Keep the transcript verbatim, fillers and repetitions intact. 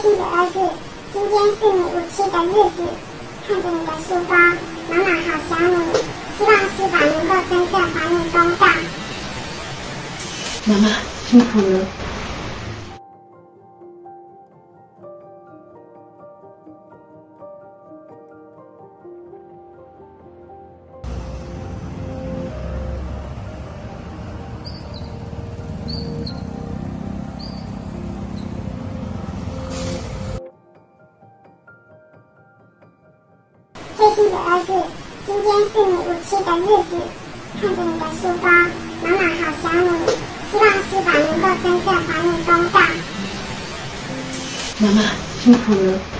心的儿子，今天是你五七的日子，看着你的书包，妈妈好想你，希望司法能够真正还你公道。 妈妈辛苦了。 贴心的儿子，今天是你五七的日子，看着你的书包，妈妈好想你，希望司法能够真正还你公道。 妈妈辛苦了。